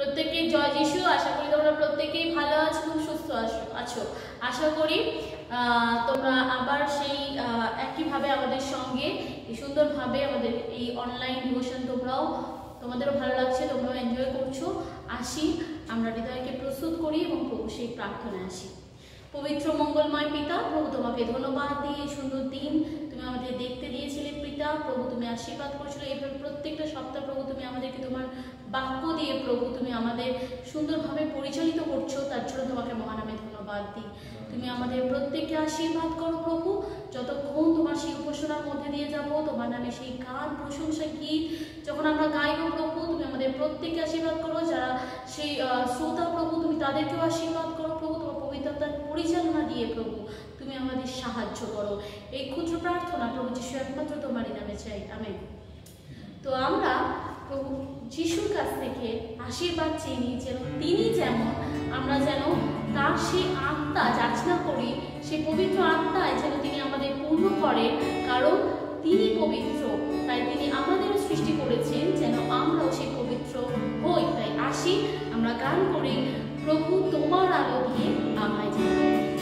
প্রত্যেককে জয় যিশু। আশা করি তোমরা প্রত্যেকেই ভালো আছো এবং সুস্থ আছো। আশা করি তোমরা আবার সেই একইভাবে আমাদের সঙ্গে সুন্দরভাবে আমাদের এই অনলাইন ডিভোশন তোমাদেরও ভালো লাগছে, তোমরাও এনজয় করছো। আসি আমরা হৃদয়কে প্রস্তুত করি এবং প্রভু সেই প্রার্থনায় আসি। পবিত্র মঙ্গলময় পিতা, প্রভু তোমাকে ধন্যবাদ দিয়ে সুন্দর দিন তুমি আমাদের দেখতে দিয়েছিলে পিতা। প্রভু তুমি আশীর্বাদ করেছিলে এভাবে প্রত্যেকটা সপ্তাহ প্রভু তুমি আমাদেরকে তোমার বাক্য দিয়ে প্রভু তুমি আমাদের সুন্দরভাবে পরিচালিত করছো, তার জন্য তোমাকে মহানামে ধন্যবাদ দিই। তুমি আমাদের প্রত্যেককে আশীর্বাদ করো প্রভু। যতক্ষণ তোমার সেই উপাসনার মধ্যে দিয়ে যাব, তোমার নামে সেই গান প্রশংসা গীত যখন আমরা গাইব প্রভু, তুমি আমাদের প্রত্যেককে আশীর্বাদ করো। যারা সেই শ্রোতা প্রভু তুমি তাদেরকেও আশীর্বাদ করো প্রভু। তোমার পবিত্রতার পরিচালনা দিয়ে প্রভু তুমি আমাদের সাহায্য করো। এই ক্ষুদ্র প্রার্থনা প্রভু যিশু একমাত্র তোমারই নামে চাই, আমেন। তো আমরা প্রভু যিশুর কাছ থেকে আশীর্বাদ চেয়ে নিই, যেন তিনি যেমন আমরা যেন তার সেই আত্মা যাচনা করি, সেই পবিত্র আত্মায় যেন তিনি আমাদের পূর্ণ করেন, কারণ তিনি পবিত্র, তাই তিনি আমাদেরও সৃষ্টি করেছেন যেন আমরাও সেই পবিত্র হই। তাই আসি আমরা গান করি, প্রভু তোমার আলো দিয়ে আমায় জ্বালো।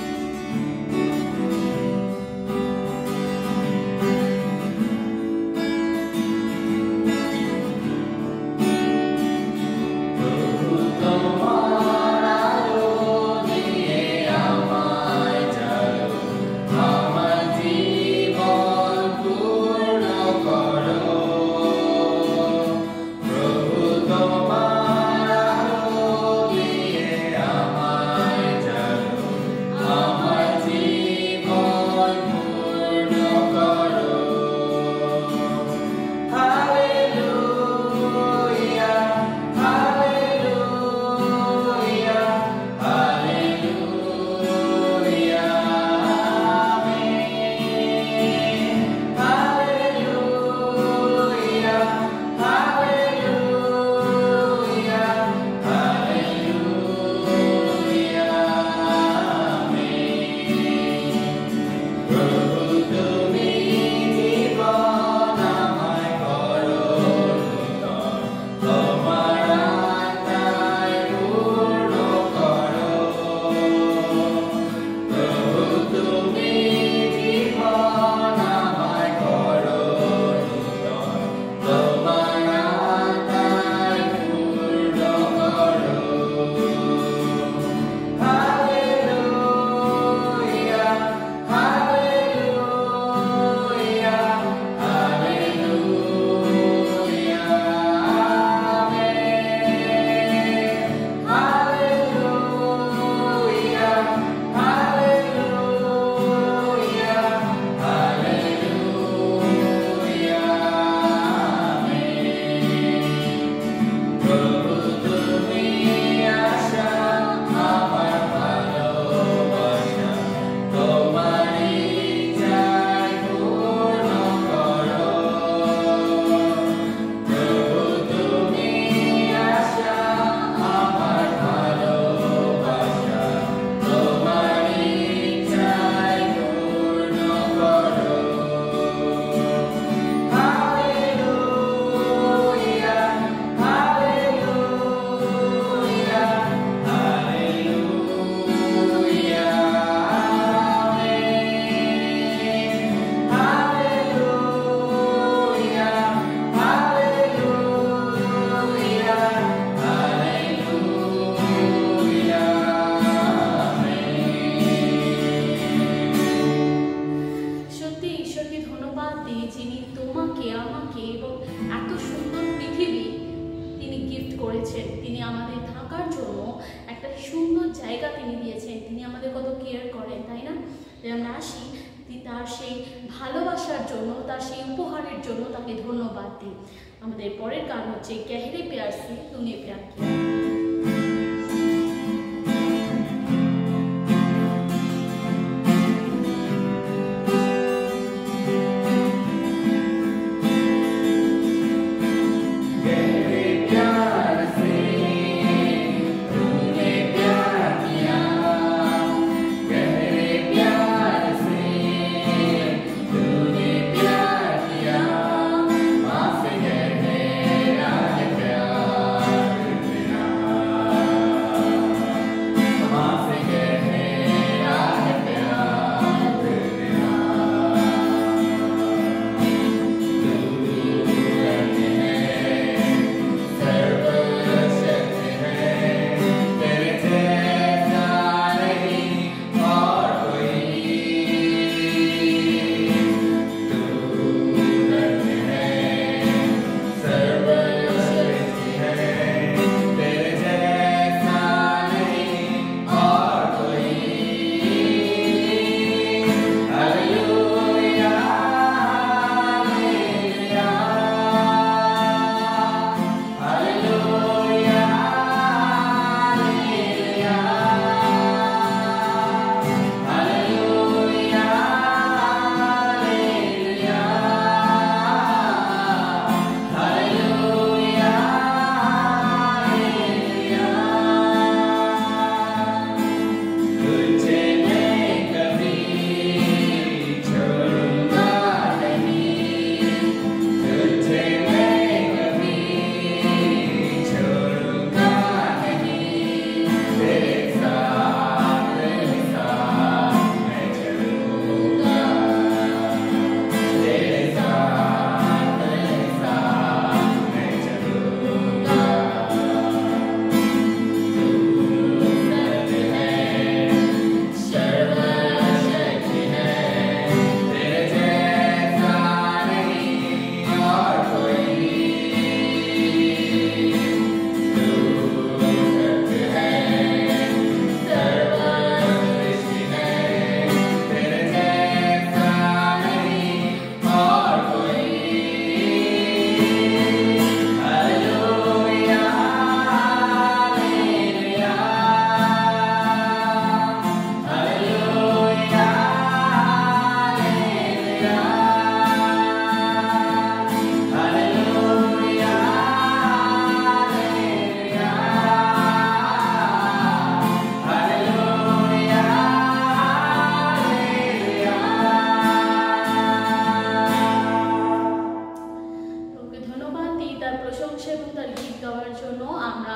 আমাদের পরের গান হচ্ছে গহরে প্যার সে তूने प्यार किया।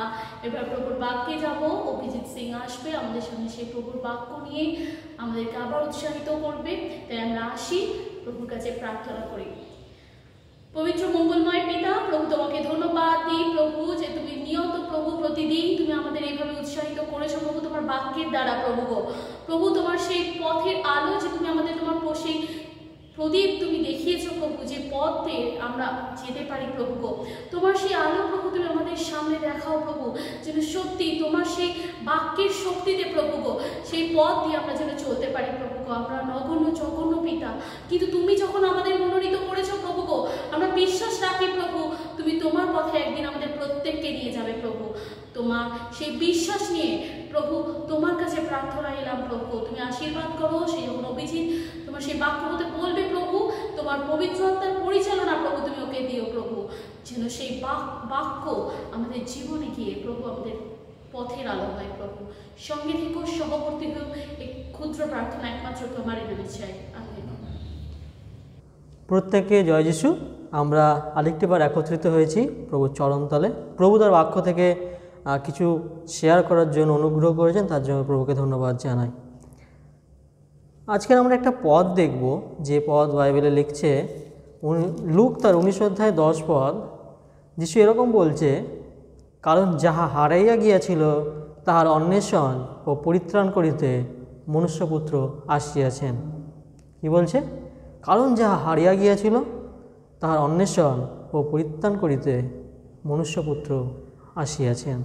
এবার প্রভুর বাক্যে যাব। অভিজিৎ সিং আসবে আমাদের সামনে, সেই প্রভুর বাক্য নিয়ে আমাদেরকে আবার উৎসাহিত করবে। তাই আমরা আসি, প্রভুর কাছে প্রার্থনা করি। পবিত্র মঙ্গলময় পিতা, প্রভু তোমাকে ধন্যবাদ দিই প্রভু, যে তুমি নিয়ত প্রভু প্রতিদিন তুমি আমাদের এইভাবে উৎসাহিত করেছো প্রভু তোমার বাক্যের দ্বারা। প্রভু গো, প্রভু তোমার সেই পথের আলো, যে তুমি আমাদের তোমার সেই প্রদীপ তুমি দেখিয়েছো প্রভু, যে পথে আমরা যেতে পারি প্রভু গো, তোমার সেই আলো প্রভু তুমি আমাদের সামনে দেখাও প্রভু, যেন সত্যি তোমার সেই বাক্যের শক্তিতে প্রভু গো সেই পথ দিয়ে আমরা যেন চলতে পারি প্রভু গো। আমরা নগণ্য জঘন্য পিতা, কিন্তু তুমি যখন আমাদের মনোনীত করেছো প্রভু গো, আমরা বিশ্বাস রাখি প্রভু তুমি তোমার পথে একদিন আমাদের প্রত্যেককে নিয়ে যাবে প্রভু। তোমার সেই বিশ্বাস নিয়ে প্রভু তোমার কাছে প্রার্থনা এলাম প্রভু, তুমি আশীর্বাদ করো। সেই যখন অভিজিৎ তোমার সেই বাক্য হতে বলবে প্রভু, তোমার পবিত্র আত্মার পরিচালনা প্রভু তুমি ওকে দিও প্রভু, যেন সেই বাক্য আমাদের জীবনে গিয়ে প্রভু আমাদের পথের আলো হয় প্রভু। সঙ্গে থেকেও সহবর্তী হোক এই ক্ষুদ্র প্রার্থনা একমাত্র তোমারই নামে চাই, আমেন। প্রত্যেককে জয় যিশু। আমরা আরেকটিবার একত্রিত হয়েছি প্রভুর চরণতলে। প্রভু তার বাক্য থেকে কিছু শেয়ার করার জন্য অনুগ্রহ করেছেন, তার জন্য প্রভুকে ধন্যবাদ জানাই। আজকে আমরা একটা পদ দেখব, যে পদ বাইবেলে লিখছে লুক তার 19 অধ্যায় 10 পদ। যিশু এরকম বলছে, কারণ যাহা হারাইয়া গিয়াছিল তাহার অন্বেষণ ও পরিত্রাণ করিতে মনুষ্যপুত্র আসিয়াছেন। কি বলছে? কারণ যাহা হারিয়া গিয়াছিল তাহার অন্বেষণ ও পরিত্রাণ করিতে মনুষ্যপুত্র আসিয়াছেন।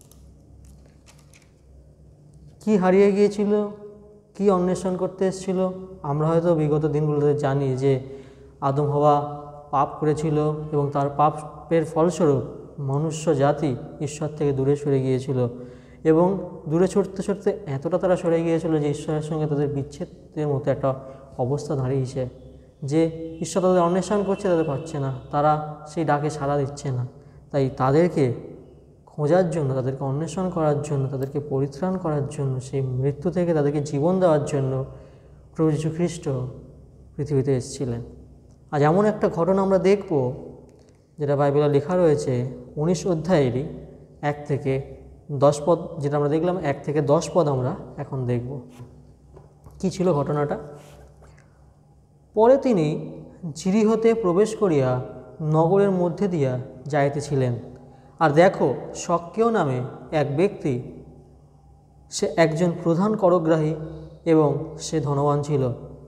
কি হারিয়ে গিয়েছিল, কি অন্বেষণ করতে এসেছিল? আমরা হয়তো বিগত দিনগুলোতে জানি যে আদম হাওয়া পাপ করেছিল এবং তার পাপের ফলস্বরূপ মনুষ্য জাতি ঈশ্বর থেকে দূরে সরে গিয়েছিল, এবং দূরে ছুটতে ছুটতে এতটা তারা সরে গিয়েছিল যে ঈশ্বরের সঙ্গে তাদের বিচ্ছেদের মতো একটা অবস্থা দাঁড়িয়েছে, যে ঈশ্বর তাদের অন্বেষণ করছে, তাদের পাচ্ছে না, তারা সেই ডাকে সাড়া দিচ্ছে না। তাই তাদেরকে খোঁজার জন্য, তাদেরকে অন্বেষণ করার জন্য, তাদেরকে পরিত্রাণ করার জন্য, সেই মৃত্যু থেকে তাদেরকে জীবন দেওয়ার জন্য প্রভু যীশু খ্রিস্ট পৃথিবীতে এসেছিলেন। আজ এমন একটা ঘটনা আমরা দেখব, যেটা বাইবেলে লেখা রয়েছে 19 অধ্যায়েরই 1 থেকে 10 পদ, যেটা আমরা দেখলাম 1 থেকে 10 পদ আমরা এখন দেখব। কি ছিল ঘটনাটা? পরে তিনি জিরিহতে প্রবেশ করিয়া নগরের মধ্যে দিয়া যাইতেছিলেন, আর দেখো শক্কেয় নামে এক ব্যক্তি, সে একজন প্রধান করগ্রাহী এবং সে ধনবান ছিল।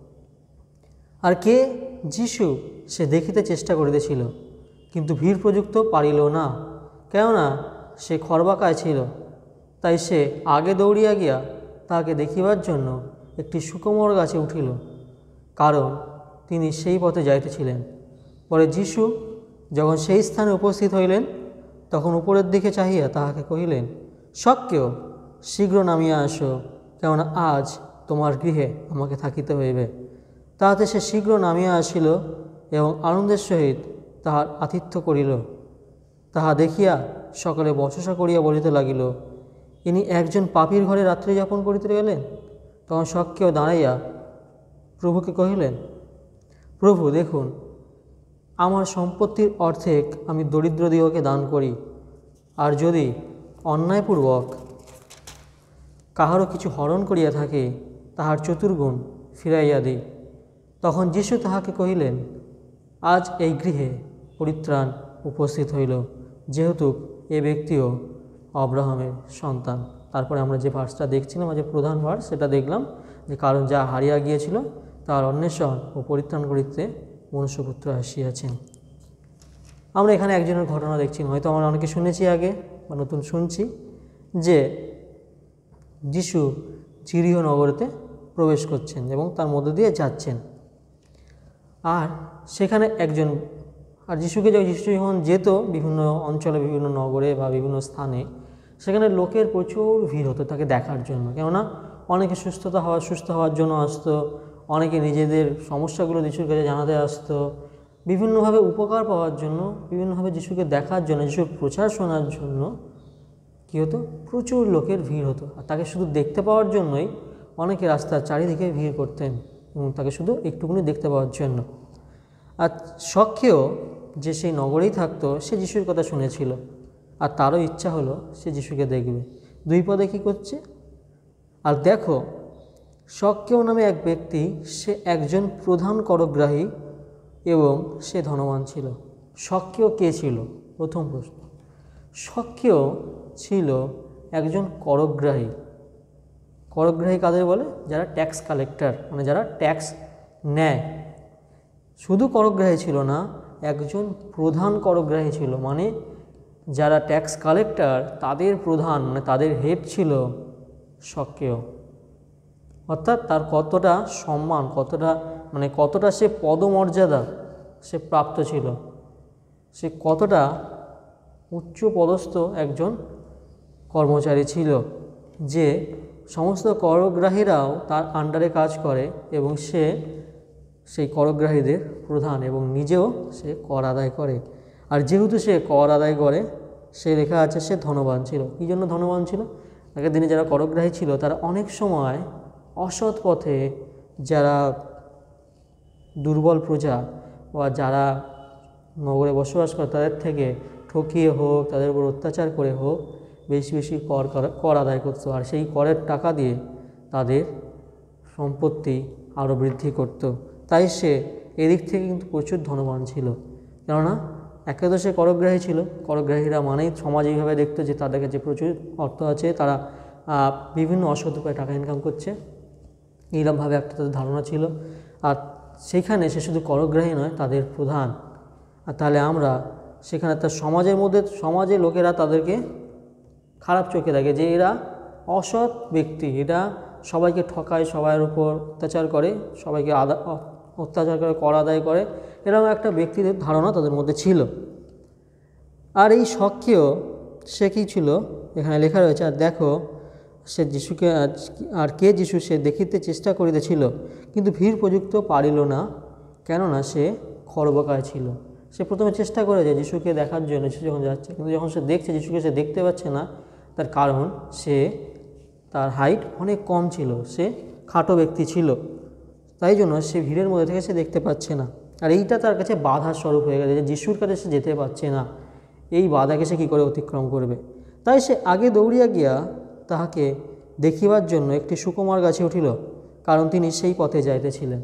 আর কে? যিশু সে দেখিতে চেষ্টা করিতেছিল, কিন্তু ভিড় প্রযুক্ত পারিল না, কেননা সে খর্বাকায় ছিল। তাই সে আগে দৌড়িয়া গিয়া তাহাকে দেখিবার জন্য একটি সুকোমর গাছে উঠিল, কারণ তিনি সেই পথে যাইতেছিলেন। পরে যিশু যখন সেই স্থানে উপস্থিত হইলেন, তখন উপরের দিকে চাহিয়া তাহাকে কহিলেন, শক্কেয়, শীঘ্র নামিয়া আসো, কেননা আজ তোমার গৃহে আমাকে থাকিতে হইবে। তাহাতে সে শীঘ্র নামিয়া আসিল এবং আনন্দের সহিত তাহার আতিথ্য করিল। তাহা দেখিয়া সকলে বচসা করিয়া বলিতে লাগিল, ইনি একজন পাপীর ঘরে রাত্রি যাপন করিতে গেলেন। তখন শক্কেয় দাঁড়াইয়া প্রভুকে কহিলেন, প্রভু দেখুন, আমার সম্পত্তির অর্ধেক আমি দরিদ্রদিগকে দান করি, আর যদি অন্যায়পূর্বক কাহারও কিছু হরণ করিয়া থাকে, তাহার চতুর্গুণ ফিরাইয়া দিই। তখন যিশু তাহাকে কহিলেন, আজ এই গৃহে পরিত্রাণ উপস্থিত হইল, যেহেতু এ ব্যক্তিও আব্রাহামের সন্তান। তারপরে আমরা যে ভার্সটা দেখছিলাম, যে প্রধান ভার্স, সেটা দেখলাম, যে কারণ যা হারিয়া গিয়েছিল তার অন্বেষণ ও পরিত্রাণ করিতে মনুষ্যপুত্র আসিয়াছেন। আমরা এখানে একজনের ঘটনা দেখছি, হয়তো আমরা অনেকে শুনেছি আগে বা নতুন শুনছি, যে যিশু জিরিহ নগরেতে প্রবেশ করছেন এবং তার মধ্য দিয়ে যাচ্ছেন। আর সেখানে একজন, আর যিশু যখন যেত বিভিন্ন অঞ্চলে, বিভিন্ন নগরে বা বিভিন্ন স্থানে, সেখানে লোকের প্রচুর ভিড় হতো তাকে দেখার জন্য। কেননা অনেকে সুস্থ হওয়ার জন্য আসতো, অনেকে নিজেদের সমস্যাগুলো যিশুর কাছে জানাতে আসতো, বিভিন্নভাবে উপকার পাওয়ার জন্য, বিভিন্নভাবে যিশুকে দেখার জন্য, যিশুর প্রচার শোনার জন্য কী হতো? প্রচুর লোকের ভিড় হতো। আর তাকে শুধু দেখতে পাওয়ার জন্যই অনেকে রাস্তার চারিদিকে ভিড় করতেন, এবং তাকে শুধু একটুকুনি দেখতে পাওয়ার জন্য। আর শক্কেয় যে সেই নগরেই থাকতো, সে যিশুর কথা শুনেছিল। আর তারও ইচ্ছা হলো সে যিশুকে দেখবে। 2 পদে কী করছে, আর দেখো শক্কেও নামে এক ব্যক্তি, সে একজন প্রধান করগ্রাহী এবং সে ধনবান ছিল। শক্কেও কে ছিল? প্রথম প্রশ্ন। শক্কেও ছিল একজন করগ্রাহী। করগ্রাহী কাদের বলে? যারা ট্যাক্স কালেক্টর, মানে যারা ট্যাক্স নেয়। শুধু করগ্রাহী ছিল না, একজন প্রধান করগ্রাহী ছিল, মানে যারা ট্যাক্স কালেক্টর তাদের প্রধান, মানে তাদের হেড ছিল শক্কেও। অর্থাৎ তার কতটা সম্মান, কতটা সে পদমর্যাদা সে প্রাপ্ত ছিল, সে কতটা উচ্চ পদস্থ একজন কর্মচারী ছিল, যে সমস্ত করগ্রাহীরাও তার আন্ডারে কাজ করে এবং সে সেই করগ্রাহীদের প্রধান এবং নিজেও সে কর আদায় করে। আর যেহেতু সে কর আদায় করে, সে লেখা আছে সে ধনবান ছিল। কী জন্য ধনবান ছিল? আগের দিনে যারা করগ্রাহী ছিল তারা অনেক সময় অসৎ পথে যারা দুর্বল প্রজা বা যারা নগরে বসবাস করে তাদের থেকে ঠকিয়ে হোক, তাদের উপর অত্যাচার করে হোক, বেশি বেশি কর আদায় করতো। আর সেই করের টাকা দিয়ে তাদের সম্পত্তি আরও বৃদ্ধি করত। তাই সে এদিক থেকে কিন্তু প্রচুর ধনবান ছিল। কেননা একে তো সে করগ্রাহী ছিল, করগ্রাহীরা মানেই সমাজ এইভাবে দেখতো যে তাদের কাছে প্রচুর অর্থ আছে, তারা বিভিন্ন অসৎ উপায়ে টাকা ইনকাম করছে, এইরকমভাবে একটা তাদের ধারণা ছিল। আর সেখানে সে শুধু করগ্রাহী নয়, তাদের প্রধান। আর তাহলে আমরা সেখানে তার সমাজের লোকেরা তাদেরকে খারাপ চোখে দেখে যে এরা অসৎ ব্যক্তি, এরা সবাইকে ঠকায়, সবার উপর অত্যাচার করে, সবাইকে অত্যাচার করে, কর আদায় করে, এরকম একটা ব্যক্তিদের ধারণা তাদের মধ্যে ছিল। আর এই শক্কেও সে কী ছিল, এখানে লেখা রয়েছে, আর দেখো সে যিশুকে আর কে যিশু সে দেখিতে চেষ্টা করিতেছিল, কিন্তু ভিড় প্রযুক্ত পারিল না, কেননা সে খর্বকায় ছিল। সে প্রথমে চেষ্টা করেছে যিশুকে দেখার জন্য, যিশু যখন যাচ্ছে, কিন্তু যখন সে দেখছে যিশুকে সে দেখতে পাচ্ছে না, তার কারণ তার হাইট অনেক কম ছিল, সে খাটো ব্যক্তি ছিল, তাই জন্য সে ভিড়ের মধ্যে থেকে সে দেখতে পাচ্ছে না। আর এইটা তার কাছে বাধার স্বরূপ হয়ে গেছে যে যিশুর কাছে সে যেতে পারছে না, এই বাধাকে সে কী করে অতিক্রম করবে। তাই সে আগে দৌড়িয়া গিয়া তাহাকে দেখিবার জন্য একটি সুকুমার গাছে উঠিল, কারণ তিনি সেই পথে যাইতেছিলেন।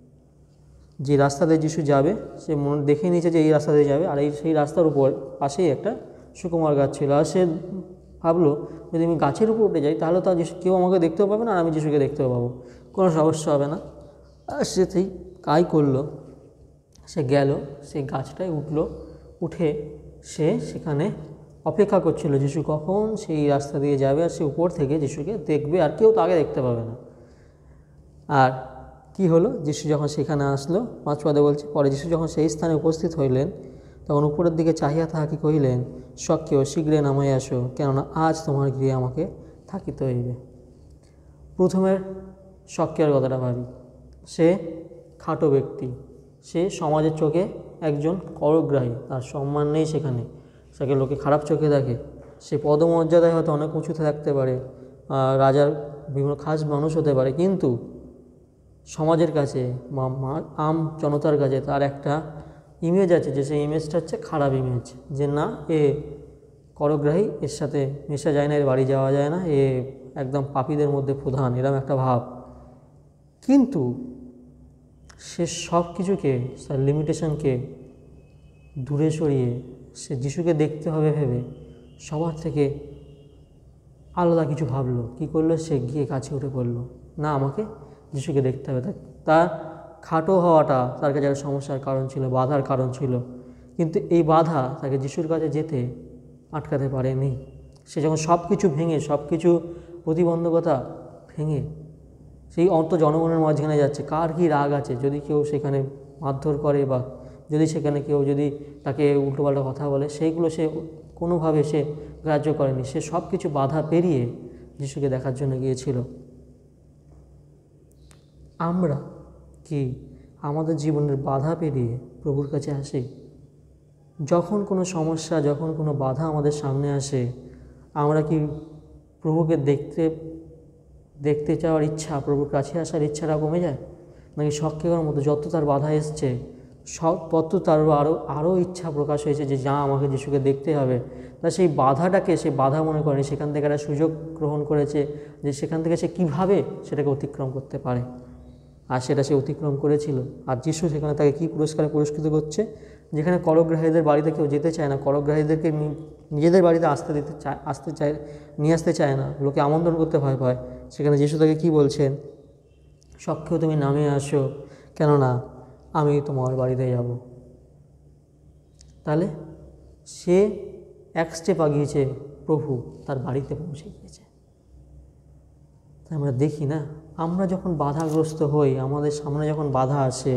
যে রাস্তা দিয়ে যিশু যাবে সে দেখে নিয়েছে যে এই রাস্তা দিয়ে যাবে, আর সেই রাস্তার উপর পাশেই একটা সুকুমার গাছ ছিল। আর সে ভাবলো যদি আমি গাছের উপর উঠে যাই তাহলে তো কেউ আমাকে দেখতেও পাবে না, আর আমি যিশুকে দেখতেও পাবো, কোনো সমস্যা হবে না। আর সে সেই কাজ করলো, সে গেল, সেই গাছটায় উঠে সে সেখানে অপেক্ষা করছিল যিশু কখন সেই রাস্তা দিয়ে যাবে, আর সে উপর থেকে যিশুকে দেখবে, আর কেউ তাকে দেখতে পাবে না। আর কি হলো, যিশু যখন সেখানে আসলো, 5 পদে বলছে, পরে যিশু যখন সেই স্থানে উপস্থিত হইলেন, তখন উপরের দিকে চাহিয়া তাহাকে কহিলেন, শক্কেও শীঘ্রে নামাই আসো, কেননা আজ তোমার গৃহে আমাকে থাকিতে হইবে। প্রথমের শক্কের কথাটা ভাবি, সে খাটো ব্যক্তি, সে সমাজের চোখে একজন করগ্রাহী, তার সম্মান নেই সেখানে, তাকে লোকে খারাপ চোখে দেখে। সে পদমর্যাদায় হয়তো অনেক উঁচুতে থাকতে পারে, রাজার বিভিন্ন খাস মানুষ হতে পারে, কিন্তু সমাজের কাছে বা আম জনতার কাছে তার একটা ইমেজ আছে, যে সেই ইমেজটা হচ্ছে খারাপ ইমেজ, যে না এ করগ্রাহী, এর সাথে মেশা যায় না, এর বাড়ি যাওয়া যায় না, এ একদম পাপীদের মধ্যে প্রধান, এরকম একটা ভাব। কিন্তু সে সব কিছুকে, তার লিমিটেশনকে দূরে সরিয়ে সে যিশুকে দেখতে হবে ভেবে সবার থেকে আলাদা কিছু ভাবলো। কী করলো, সে গিয়ে কাছে উঠে পড়লো, না আমাকে যিশুকে দেখতে হবে। তার খাটো হওয়াটা তার কাছে একটা সমস্যার কারণ ছিল, বাধার কারণ ছিল, কিন্তু এই বাধা তাকে যিশুর কাছে যেতে আটকাতে পারেনি। সে যখন সব কিছু ভেঙে, সব কিছু প্রতিবন্ধকতা ভেঙে সেই জনগণের মাঝখানে যাচ্ছে, কার কী রাগ আছে, যদি কেউ সেখানে মারধর করে বা যদি সেখানে কেউ যদি তাকে উল্টোপাল্টা কথা বলে, সেইগুলো সে কোনোভাবে সে গ্রাহ্য করেনি। সে সব কিছু বাধা পেরিয়ে যিশুকে দেখার জন্য গিয়েছিল। আমরা কি আমাদের জীবনের বাধা পেরিয়ে প্রভুর কাছে আসি? যখন কোনো সমস্যা, যখন কোনো বাধা আমাদের সামনে আসে, আমরা কি প্রভুকে দেখতে চাওয়ার ইচ্ছা, প্রভুর কাছে আসার ইচ্ছাটা কমে যায়? নাকি শক্কের মতো যত তার বাধা এসছে সত্ত্বেও তার আরও ইচ্ছা প্রকাশ হয়েছে যে যা আমাকে যিশুকে দেখতে হবে। তা সেই বাধাটাকে সে বাধা মনে করেনি, সেখান থেকে একটা সুযোগ গ্রহণ করেছে যে সেখান থেকে সে কীভাবে সেটাকে অতিক্রম করতে পারে, আর সেটা সে অতিক্রম করেছিল। আর যিশু সেখানে তাকে কী পুরস্কারে পুরস্কৃত করছে, যেখানে করগ্রাহীদের বাড়িতে কেউ যেতে চায় না, করগ্রাহীদেরকে নিজেদের বাড়িতে নিয়ে আসতে চায় না, লোকে আমন্ত্রণ করতে ভয় পায়, সেখানে যিশু তাকে কী বলছেন, সখ্যেও তুমি নামে আসো, কেননা আমি তোমার বাড়িতে যাব। তাহলে সে এক স্টেপ আগিয়েছে, প্রভু তার বাড়িতে পৌঁছে গিয়েছে। তাই আমরা দেখি না, আমরা যখন বাধাগ্রস্ত হই, আমাদের সামনে যখন বাধা আসে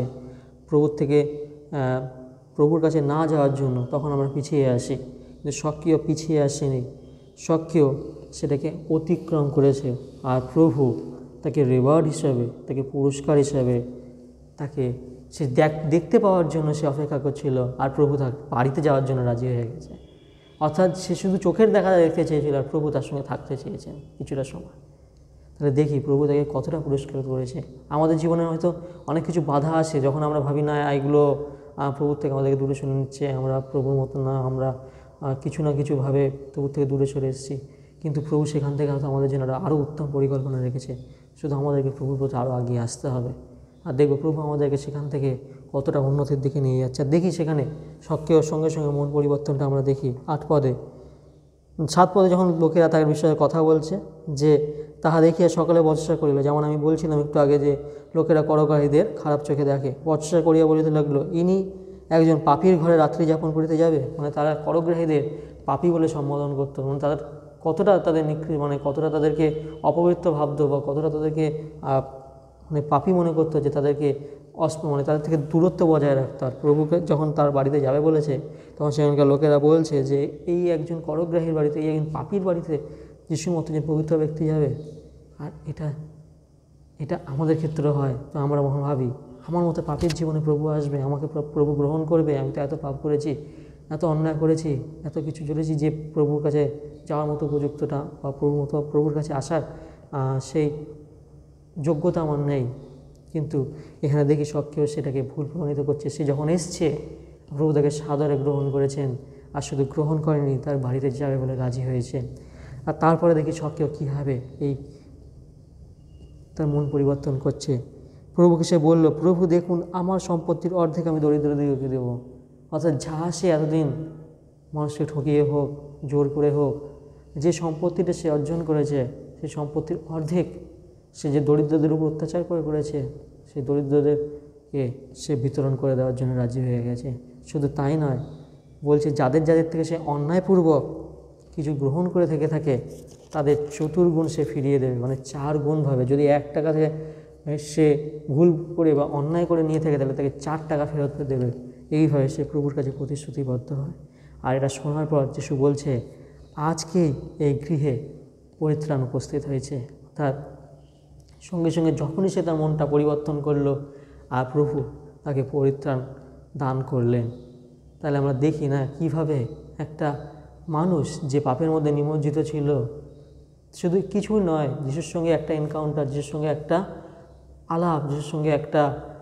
প্রভুর কাছে না যাওয়ার জন্য, তখন আমরা পিছিয়ে আসি। কিন্তু সক্রিয় পিছিয়ে আসেনি, সক্রিয় সেটাকে অতিক্রম করেছে। আর প্রভু তাকে রিওয়ার্ড হিসাবে, তাকে পুরস্কার হিসাবে, তাকে সে দেখতে পাওয়ার জন্য সে অপেক্ষা করছিল, আর প্রভু তার বাড়িতে যাওয়ার জন্য রাজি হয়ে গেছে। অর্থাৎ সে শুধু চোখের দেখা দেখতে চেয়েছিল, আর প্রভু তার সঙ্গে থাকতে চেয়েছেন কিছুটা সময়। তাহলে দেখি প্রভু তাকে কতটা পুরস্কার করেছে। আমাদের জীবনে হয়তো অনেক কিছু বাধা আসে, যখন আমরা ভাবি না এইগুলো প্রভুর থেকে আমাদেরকে দূরে সরে নিচ্ছে, আমরা প্রভুর মতো না, আমরা কিছু না কিছুভাবে প্রভুর থেকে দূরে সরে এসেছি। কিন্তু প্রভু সেখান থেকে হয়তো আমাদের জন্য আরও উত্তম পরিকল্পনা রেখেছে। শুধু আমাদেরকে প্রভুর প্রতি আরও এগিয়ে আসতে হবে। আর দেখবো প্রভু আমাদেরকে সেখান থেকে কতটা উন্নতির দিকে নিয়ে যাচ্ছে। আর দেখি সেখানে সক্রিয় সঙ্গে সঙ্গে মন পরিবর্তনটা আমরা দেখি 8 পদে। 7 পদে যখন লোকেরা তার বিষয়ে কথা বলছে, যে তাহা দেখিয়া সকলে বৎসা করিল। যেমন আমি বলছিলাম একটু আগে যে লোকেরা করগ্রাহীদের খারাপ চোখে দেখে, বৎসা করিয়া বলিতে লাগলো, ইনি একজন পাপীর ঘরে রাত্রি যাপন করিতে যাবে। মানে তারা করগ্রাহীদের পাপী বলে সম্বোধন করতো, মানে তাদের কতটা তাদের কতটা তাদেরকে অপবিত্র ভাবতো, বা কতটা তাদেরকে পাপী মনে করতো, যে তাদেরকে তাদের থেকে দূরত্ব বজায় রাখতো। আর প্রভুকে যখন তার বাড়িতে যাবে বলেছে, তখন সেখানকার লোকেরা বলছে যে এই একজন করগ্রাহীর বাড়িতে, এই একজন পাপীর বাড়িতে যিশুর মতো যে পবিত্র ব্যক্তি যাবে। আর এটা আমাদের ক্ষেত্রে হয়। তো আমরা মনে ভাবি আমার মতো পাপীর জীবনে প্রভু আসবে, আমাকে প্রভু গ্রহণ করবে, আমি তো এত পাপ করেছি, এত অন্যায় করেছি, এত কিছু চলেছি, যে প্রভুর কাছে যাওয়ার মতো উপযুক্তটা বা প্রভুর কাছে আসার সেই যোগ্যতা আমার নেই। কিন্তু এখানে দেখি সক্রিয় সেটাকে ভুল প্রমাণিত করছে। সে যখন এসছে, প্রভু তাকে সাদরে গ্রহণ করেছেন, আর শুধু গ্রহণ করেনি, তার বাড়িতে যাবে বলে রাজি হয়েছে। আর তারপরে দেখি সক্রিয় কীভাবে তার মন পরিবর্তন করছে। প্রভুকে সে বলল, প্রভু দেখুন আমার সম্পত্তির অর্ধেক আমি দরিদ্রদেরকে দেবো। অর্থাৎ যা সে এতদিন মানুষকে ঠকিয়ে হোক, জোর করে হোক, যে সম্পত্তিটা সে অর্জন করেছে, সেই সম্পত্তির অর্ধেক সে যে দরিদ্রদের উপর অত্যাচার করেছে, সেই দরিদ্রদেরকে সে বিতরণ করে দেওয়ার জন্য রাজি হয়ে গেছে। শুধু তাই নয়, বলছে যাদের থেকে সে অন্যায়পূর্বক কিছু গ্রহণ করে থাকে, তাদের 4 গুণ সে ফিরিয়ে দেবে। মানে 4 গুণভাবে, যদি 1 টাকা থেকে সে ভুল করে বা অন্যায় করে নিয়ে থাকে, তাহলে তাকে 4 টাকা ফেরত দেবে। এইভাবে সে প্রভুর কাছে প্রতিশ্রুতিবদ্ধ হয়। আর এটা শোনার পর যিশু বলছে, আজকেই এই গৃহে পরিত্রাণ উপস্থিত হয়েছে। অর্থাৎ সঙ্গে সঙ্গে যখনই সে তার মনটা পরিবর্তন করলো, আর প্রভু তাকে পরিত্রাণ দান করলেন। তাহলে আমরা দেখি না কীভাবে একটা মানুষ যে পাপের মধ্যে নিমজ্জিত ছিল, শুধু কিছুই নয়, যিশুর সঙ্গে একটা এনকাউন্টার, যিশুর সঙ্গে একটা আলাপ, যিশুর সঙ্গে একটা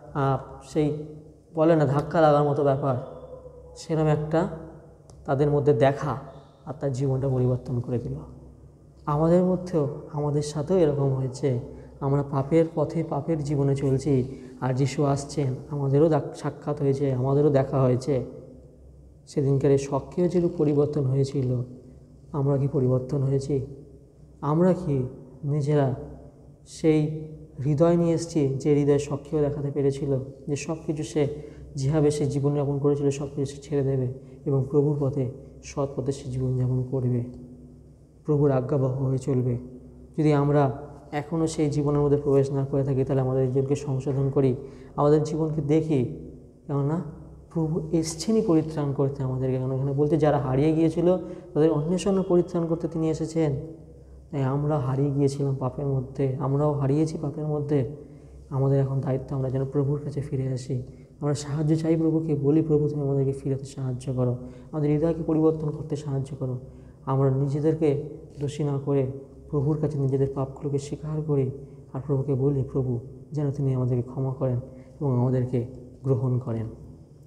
সেই বলে না ধাক্কা লাগার মতো ব্যাপার, সেরকম একটা তাদের মধ্যে দেখা, আর তার জীবনটা পরিবর্তন করে দিল। আমাদের মধ্যেও, আমাদের সাথেও এরকম হয়েছে। আমরা পাপের পথে, পাপের জীবনে চলছি, আর যিশু আসছেন, আমাদেরও সাক্ষাৎ হয়েছে, আমাদেরও দেখা হয়েছে। সেদিনকার এই সক্রিয় যেরূপ পরিবর্তন হয়েছিল, আমরা কি পরিবর্তন হয়েছি? আমরা কি নিজেরা সেই হৃদয় নিয়ে এসেছি, যে হৃদয় সক্রিয় দেখাতে পেরেছিল, যে সব কিছু সে যেভাবে সে জীবনযাপন করেছিল সব কিছু সে ছেড়ে দেবে এবং প্রভুর পথে, সৎ পথে সে জীবনযাপন করবে, প্রভুর আজ্ঞাবহ হয়ে চলবে। যদি আমরা এখনও সেই জীবনের মধ্যে প্রবেশ না করে থাকি, তাহলে আমাদের জীবনকে সংশোধন করি, আমাদের জীবনকে দেখি, কেননা প্রভু এসছেনই পরিত্রাণ করতে আমাদেরকে। কেন এখানে বলতে যারা হারিয়ে গিয়েছিল তাদের অন্বেষণ পরিত্রাণ করতে তিনি এসেছেন। তাই আমরা হারিয়ে গিয়েছিলাম পাপের মধ্যে, আমরাও হারিয়েছি পাপের মধ্যে। আমাদের এখন দায়িত্ব আমরা যেন প্রভুর কাছে ফিরে আসি। আমরা সাহায্য চাই প্রভুকে, বলি প্রভু তুমি আমাদেরকে ফিরাতে সাহায্য করো, আমাদের হৃদয়কে পরিবর্তন করতে সাহায্য করো। আমরা নিজেদেরকে দোষী না করে প্রভুর কাছে নিজেদের পাপগুলোকে স্বীকার করি, আর প্রভুকে বলি প্রভু যেন তিনি আমাদেরকে ক্ষমা করেন এবং আমাদেরকে গ্রহণ করেন।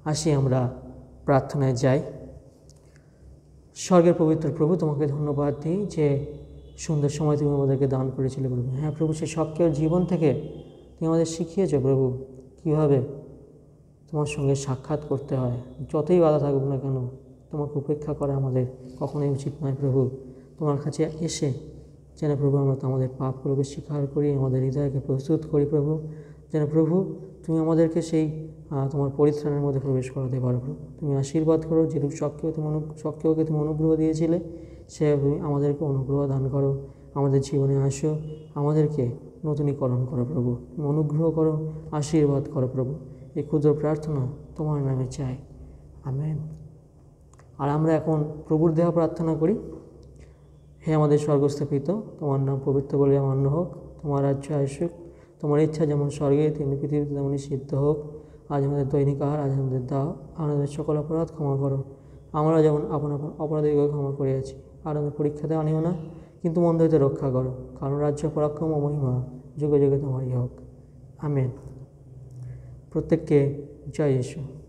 আসি আমরা প্রার্থনায় যাই। স্বর্গের পবিত্র প্রভু, তোমাকে ধন্যবাদ দিই যে সুন্দর সময় তুমি আমাদেরকে দান করেছিলে প্রভু। হ্যাঁ প্রভু, সেই সক্রিয় জীবন থেকে তুমি আমাদের শিখিয়েছো প্রভু কীভাবে তোমার সঙ্গে সাক্ষাৎ করতে হয়। যতই বাধা থাকুক না কেন, তোমাকে উপেক্ষা করা আমাদের কখনোই উচিত নয় প্রভু। তোমার কাছে এসে যেন প্রভু আমরা তো আমাদের পাপগুলোকে স্বীকার করি, আমাদের হৃদয়কে প্রস্তুত করি প্রভু, যেন প্রভু তুমি আমাদেরকে সেই তোমার পরিত্রাণের মধ্যে প্রবেশ করাতে পারো প্রভু। তুমি আশীর্বাদ করো, যেরূপ সক্রিয়কে তুমি অনুগ্রহ দিয়েছিলে সেভাবে আমাদেরকে অনুগ্রহ দান করো। আমাদের জীবনে আসো, আমাদেরকে নতুনীকরণ করো প্রভু, তুমি অনুগ্রহ করো, আশীর্বাদ করো প্রভু। এই ক্ষুদ্র প্রার্থনা তোমার নামে চাই, আমেন। আর আমরা এখন প্রভুর দেহ প্রার্থনা করি। হে আমাদের স্বর্গস্থ পিতা, তোমার নাম পবিত্র বলে মান্য হোক, তোমার রাজ্য আসুক, তোমার ইচ্ছা যেমন স্বর্গে তেমনি পৃথিবীতে তেমনি সিদ্ধ হোক। আজ আমাদের দৈনিক আহার আজ আমাদের দাও, আমাদের সকল অপরাধ ক্ষমা করো, আমরা যেমন আপন আপন অপরাধীকে ক্ষমা করিয়াছি। আর আমাদের পরীক্ষাতে আনিও না, কিন্তু মন্দ হইতে রক্ষা করো, কারণ রাজ্য পরাক্রম ও মহিমা যুগে যুগে তোমারই হোক, আমেন। প্রত্যেককে জয় যিশু।